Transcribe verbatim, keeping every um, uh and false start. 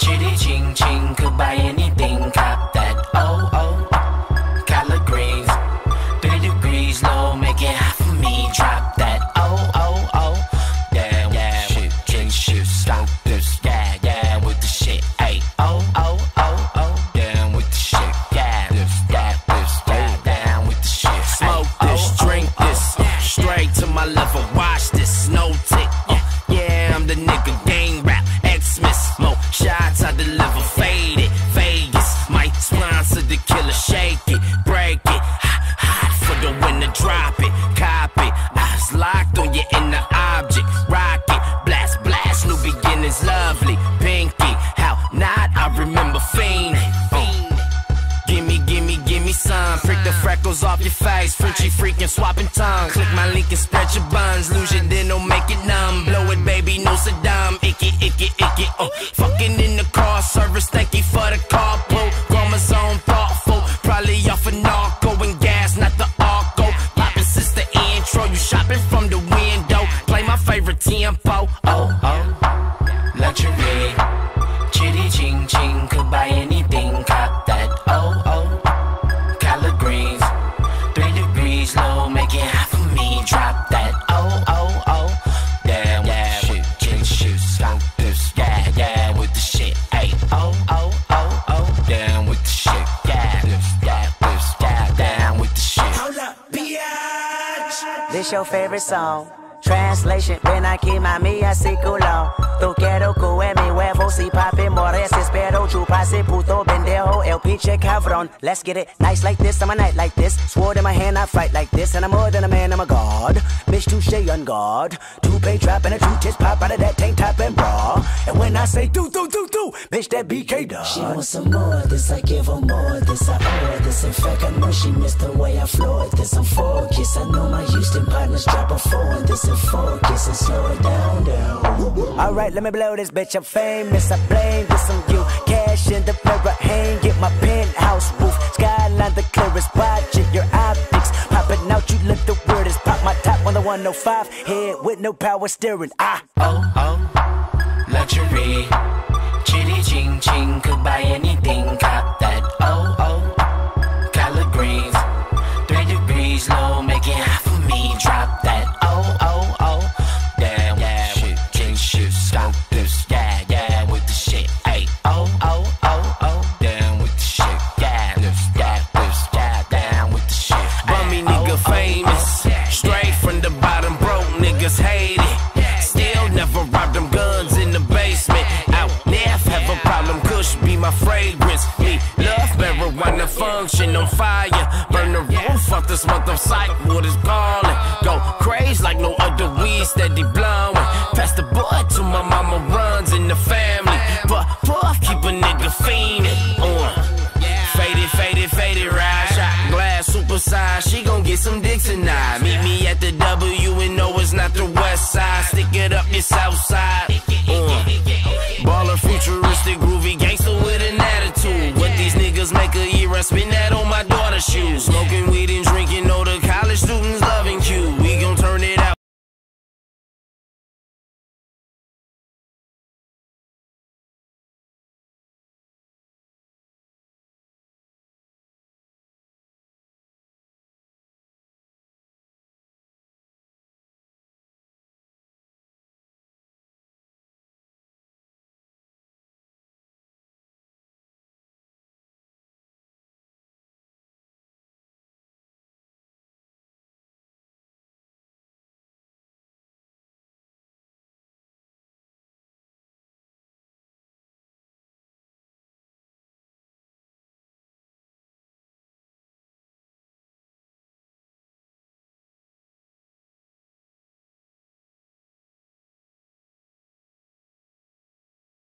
Chitty ching ching, could buy anything, cop that. Oh oh, collard greens, three degrees low, make it hot for me. Drop that. Oh oh oh, yeah yeah, shit, king shit, stop this, yeah yeah, with the shit. Hey, oh oh oh oh, down with the shit, yeah this, yeah this, yeah down with the shit. Smoke this, drink this, straight to my level. Watch this, no tick. Yeah, I'm the nigga, gang rap, Xmas, mo shots I deliver, faded, Vegas, might sponsor the killer, shake it, break it, hot, hot for the winner, drop it, cop it, eyes locked on your inner object, rock it, blast, blast, new beginnings, lovely, pinky, how not, I remember fiending, gimme, gimme, gimme some, prick the freckles off your face, Frenchie freaking swapping tongue, click my link and spread your buns, lose your then don't make it numb, blow it baby, no Saddam, icky, icky, icky, oh, fucking in the car service, thank you for the carpool, chromosome thoughtful, probably off of narco and gas, not the arco, poppin' since the intro, you shopping from the window, play my favorite tempo, oh, oh, luxury, chitty ching ching, could buy anything, cop that. Oh oh, collard greens, three degrees low, make it hot for me. Drop that. Oh oh oh, damn yeah, shit, king shit, stop this, yeah yeah, with the shit. Hey, oh oh oh oh, down with the shit, yeah this, yeah this, yeah down with the shit. Hold up, biatch. This your favorite song? Translation, ven aquí mami así culo. Tú quiero que mi huevo si papi mores espero chupase puto pendejo el pinche cabrón. Let's get it nice like this, I'm a night like this. Sword in my hand, I fight like this. And I'm more than a man, I'm a god. Bitch, touche on guard. Two-pay trap and a two-tits pop out of that tank top and bra. And when I say do, do, do, do, bitch, that B K dog. She wants some more of this, I give her more of this, I owe her this. In fact, I know she missed the way I floored this. I'm focused, I know my Houston partners drop a four on this and focus and slow it down, down. Alright, let me blow this bitch, I'm famous, I blame this on you. Cash in the mirror, hang, get my penthouse roof. Skyline the clearest, watching your optics. Popping out, you look the weirdest. Pop my top on the one oh five, head with no power steering. Ah, oh oh, luxury, chitty ching ching, could buy anything, cop that. Oh oh, collard greens, three degrees low, make it hot for me. Drop that. Oh oh oh, damn yeah, shit, king shit, stop this, yeah yeah, with the shit. Hey, oh oh oh oh, down with the shit, yeah this, yeah this, yeah down with the shit. Bummy nigga oh, famous, oh, oh, straight from the bottom, broke niggas hate it. Still never robbed them guns in the basement. Out there, have a problem, Kush be my fragrance. Me love marijuana, function on fire. Burn the roof off this month of sight, what is calling. Go crazy like no other weed, steady blowing. Pass the boy to my mama, runs in the family. But puff, keep a nigga fiending. Uh. Faded, faded, faded, ride. Shot glass, super size. She gon' get some dick tonight. Meet me at the W and no, it's not the west side. Stick it up your south side. Uh. Baller, futuristic, groovy gangster with an attitude. What these niggas make a year, I spin that on my daughter's shoes. Smoking